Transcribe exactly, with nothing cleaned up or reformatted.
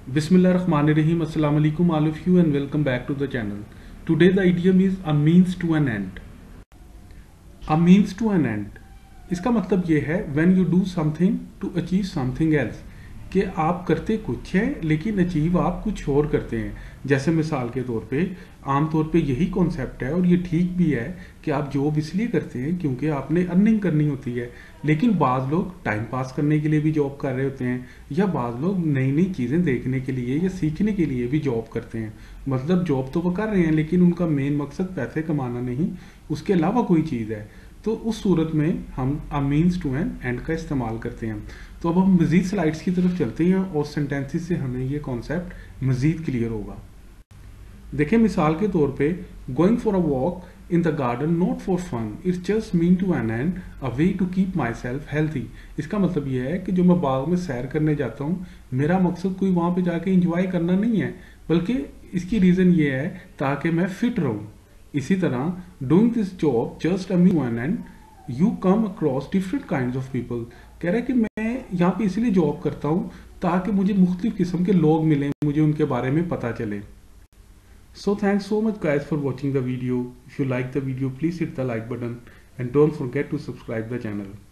Bismillahirrahmanirrahim. Assalamu alaikum all of you and welcome back to the channel. Today the idiom is a means to an end. A means to an end. इसका मतलब ये है when you do something to achieve something else. कि आप करते कुछ है लेकिन अचीव आप कुछ और करते हैं। जैसे मिसाल के तौर पे आम तौर पे यही कॉन्सेप्ट है और ये ठीक भी है कि आप जॉब इसलिए करते हैं क्योंकि आपने अर्निंग करनी होती है, लेकिन बाज़ लोग टाइम पास करने के लिए भी जॉब कर रहे होते हैं या बाज़ लोग नई नई चीज़ें देखने के लिए या सीखने के लिए भी जॉब करते हैं। मतलब जॉब तो वो कर रहे हैं लेकिन उनका मेन मकसद पैसे कमाना नहीं, उसके अलावा कोई चीज़ है। तो उस सूरत में हम a means to an end का इस्तेमाल करते हैं। तो अब हम मज़ीद स्लाइड्स की तरफ चलते हैं और सेंटेंसेस से हमें ये कॉन्सेप्ट मज़ीद क्लियर होगा। देखिए मिसाल के तौर पे going for a walk in the garden not for fun it's just mean to an end a way to keep myself healthy. इसका मतलब ये है कि जो मैं बाग में सैर करने जाता हूँ मेरा मकसद कोई वहाँ पे जाके इंजॉय करना नहीं है, बल्कि इसकी रीज़न ये है ताकि मैं फिट रहूँ। इसी तरह doing this job just a mean end you come across different kind of people. कह रहा है कि मैं यहाँ पे इसलिए जॉब करता हूँ ताकि मुझे मुख्तलिफ किस्म के लोग मिलें, मुझे उनके बारे में पता चले। So thanks so much guys for watching the video. If you like the video, please hit the like button and don't forget to subscribe the channel.